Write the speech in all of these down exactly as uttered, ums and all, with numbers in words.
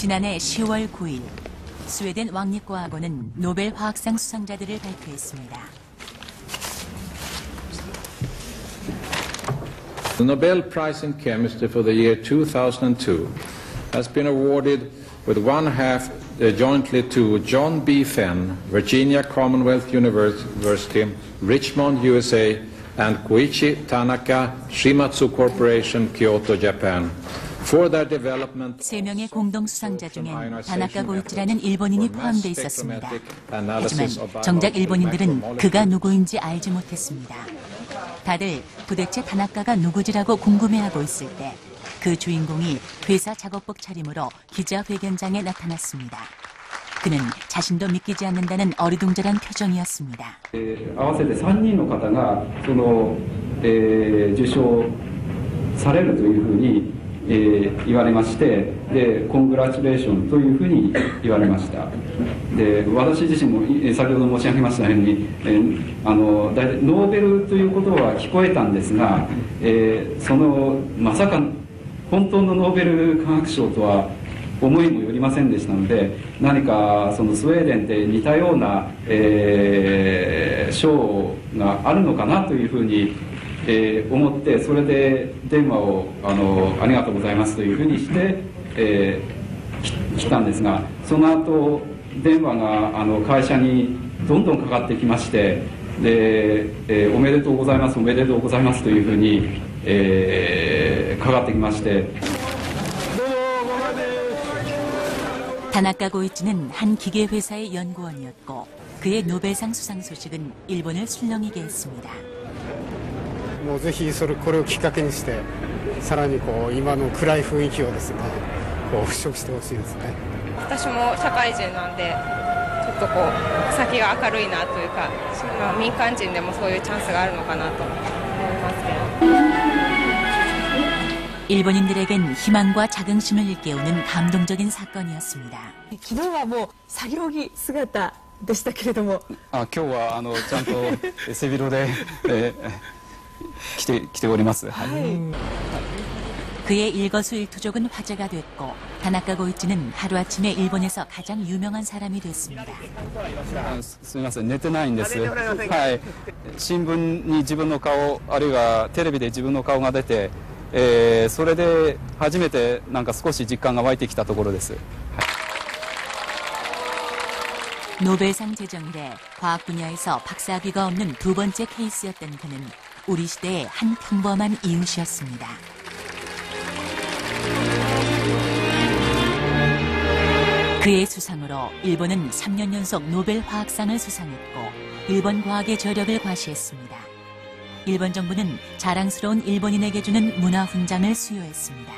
지난해 시월 구일 스웨덴 왕립과학원은 노벨 화학상 수상자들을 발표했습니다. The Nobel Prize in Chemistry for the year two thousand two has been awarded with one half uh, jointly to John B. Fenn, Virginia Commonwealth University, Richmond, U S A, and Koichi Tanaka, Shimatsu Corporation, Kyoto, Japan. 세 명의 공동 수상자 중엔 다나카 고이치라는 일본인이 포함돼 있었습니다. 하지만 정작 일본인들은 그가 누구인지 알지 못했습니다. 다들 도대체 다나카가 누구지라고 궁금해하고 있을 때 그 주인공이 회사 작업복 차림으로 기자회견장에 나타났습니다. 그는 자신도 믿기지 않는다는 어리둥절한 표정이었습니다. 合わせてさんにんの方がその、えー、受賞されるというふうに、えー、言われまして、でコングラチュレーションというふうに言われました。で私自身も先ほど申し上げましたように、えー、あのだいたいノーベルということは聞こえたんですが、えー、そのまさか本当のノーベル化学賞とは思いもよりませんでしたので、何かそのスウェーデンって似たような、えー、賞があるのかなというふうに、えー、思って、それで電話を あのありがとうございますというふうにして、えー、来たんですが、その後電話があの会社にどんどんかかってきまして、で、えー、おめでとうございますおめでとうございますというふうに、えー、かかってきまして。 다나카 고이치는 한 기계회사의 연구원이었고 그의 노벨상 수상 소식은 일본을 술렁이게 했습니다. もうぜひそれこれをきっかけにしてさらにこう今の暗い雰囲気をですねこう払拭してほしいですね。 私も社会人なんでちょっとこう先が明るいなというか、まあ、民間人でもそういうチャンスがあるのかなと思いますけど。 일본인들에겐 희망과 자긍심을 일깨우는 감동적인 사건이었습니다. 昨日はもう作業着姿でしたけれども、 あ、今日はあのちゃんと背広で、えー、着て着ております。はい。 그의 일거수일투족은 화제가 됐고 다나카 고이치는 하루아침에 일본에서 가장 유명한 사람이 됐습니다. すみません、寝てないんです。はい。新聞に自分の顔、あるいはテレビで自分の顔が出て。 えー、それで初めてなんか少し実感が湧いてきたところです。 노벨상 제정 이래 과학 분야에서 박사학위가 없는 두 번째 케이스였던 그는 우리 시대의 한 평범한 이웃이었습니다. 그의 수상으로 일본은 삼 년 연속 노벨 화학상을 수상했고 일본 과학의 저력을 과시했습니다. 일본 정부는 자랑스러운 일본인에게 주는 문화훈장을 수여했습니다.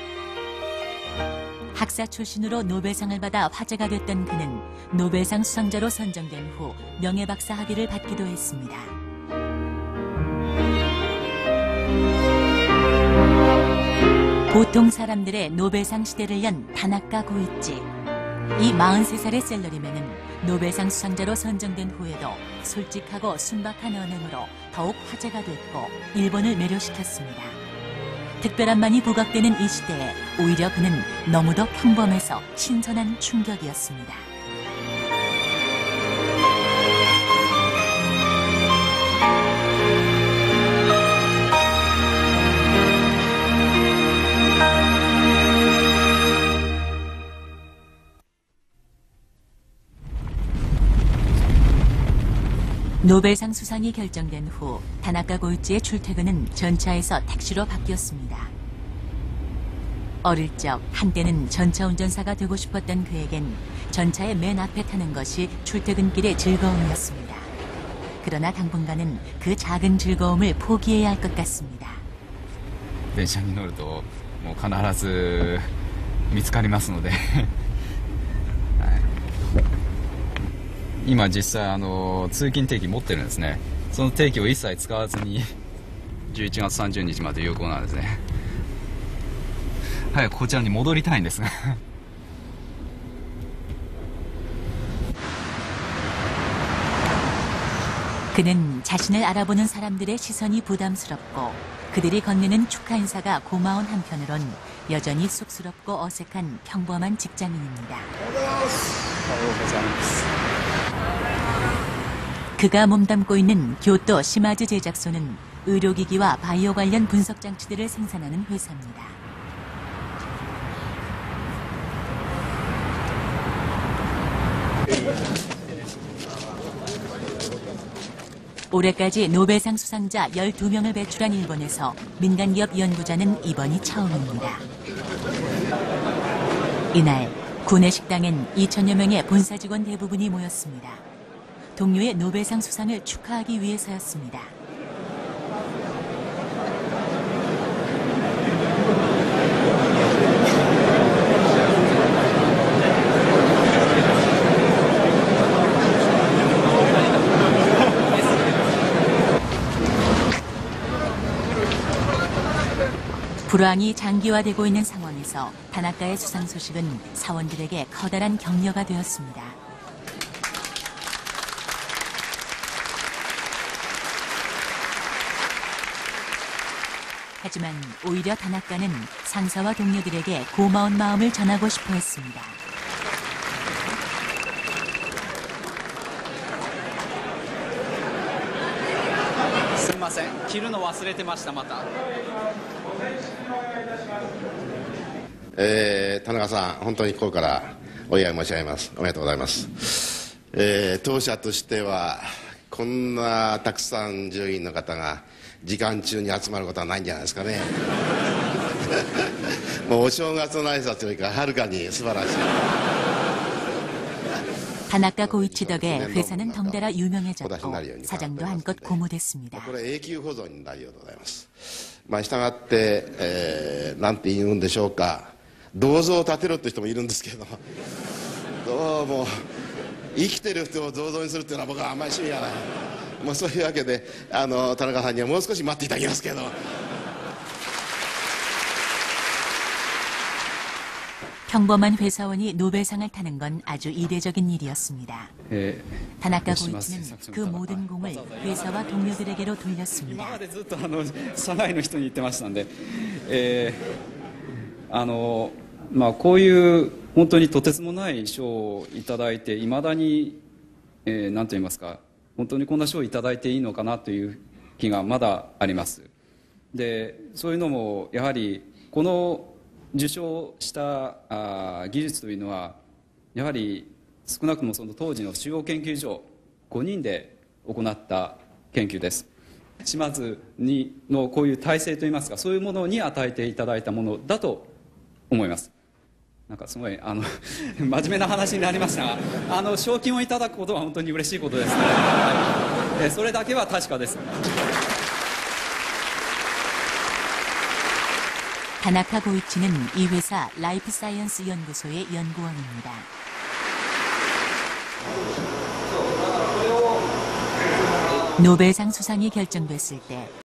학사 출신으로 노벨상을 받아 화제가 됐던 그는 노벨상 수상자로 선정된 후 명예박사 학위를 받기도 했습니다. 보통 사람들의 노벨상 시대를 연 다나카 고이치. 이 마흔세 살의 셀러리맨은 노벨상 수상자로 선정된 후에도 솔직하고 순박한 언행으로 더욱 화제가 됐고 일본을 매료시켰습니다. 특별함만이 부각되는 이 시대에 오히려 그는 너무도 평범해서 신선한 충격이었습니다. 노벨상 수상이 결정된 후 다나카 고이치의 출퇴근은 전차에서 택시로 바뀌었습니다. 어릴 적 한때는 전차 운전사가 되고 싶었던 그에겐 전차의 맨 앞에 타는 것이 출퇴근길의 즐거움이었습니다. 그러나 당분간은 그 작은 즐거움을 포기해야 할 것 같습니다. 電車に乗るともう必ず見つかりますので今実際あの通勤定期持ってるんですね。その定期を一切使わずにじゅういちがつさんじゅうにちまで有効なんですね。早くこちらに戻りたいんですが 그는 자신을 알아보는 사람들의 시선이 부담스럽고 그들이 건네는 축하 인사가 고마운 한편으론 여전히 쑥스럽고 어색한 평범한 직장인입니다. 그가 몸담고 있는 교토 시마즈 제작소는 의료기기와 바이오 관련 분석 장치들을 생산하는 회사입니다. 올해까지 노벨상 수상자 열두 명을 배출한 일본에서 민간기업 연구자는 이번이 처음입니다. 이날 구내 식당엔 이천여 명의 본사 직원 대부분이 모였습니다. 동료의 노벨상 수상을 축하하기 위해서였습니다. 불황이 장기화되고 있는 상황에서 다나카의 수상 소식은 사원들에게 커다란 격려가 되었습니다. 하지만 오히려 다나카는 상사와 동료들에게 고마운 마음을 전하고 싶어 했습니다. すいません、着るの忘れてました。またえー、田中さん、本当に心からお祝い申し上げます。おめでとうございます。えー、当社としてはこんなたくさん従業員の方が時間中に集まることはないんじゃないですかね。もうお正月の挨拶よりかはるかに素晴らしい。 다나카 고이치 덕에 회사는 덩달아 유명해졌고 사장도 한껏 고무됐습니다. これ永久保存になるようでございます。まあ従って、えー、なんて言うんでしょうか。銅像を建てろって人もいるんですけど、どうも生きてる人を銅像にするっていうのは僕はあんまり趣味がない。もうそういうわけで、あの田中さんにはもう少し待っていただきますけど。 평범한 회사원이 노벨상을 타는 건 아주 이례적인 일이었습니다. 다나카 고이치는 그 모든 공을 회사와 동료들에게로 돌렸습니다. 今までずっとあの社内の人に言ってましたんで、えー、あのまあこういう本当にとてつもない賞をいただいていまだに、えー、なんと言いますか、本当にこんな賞をいただいていいのかなという気がまだあります。で、そういうのもやはりこの 受賞したあ技術というのはやはり少なくともその当時の主要研究所ごにんで行った研究です。島津にのこういう体制といいますか、そういうものに与えていただいたものだと思います。なんかすごいあの真面目な話になりましたが、あの賞金をいただくことは本当に嬉しいことですね。はい、それだけは確かです。 다나카 고이치는 이 회사 라이프 사이언스 연구소의 연구원입니다. 노벨상 수상이 결정됐을 때